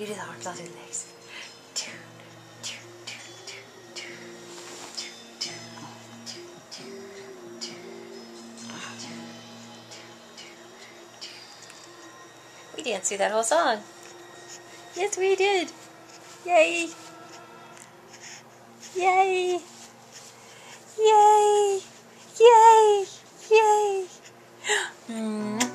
You do the arms, I'll do the legs. We danced through that whole song. Yes, we did. Yay. Yay. Yay. Yay. Yay.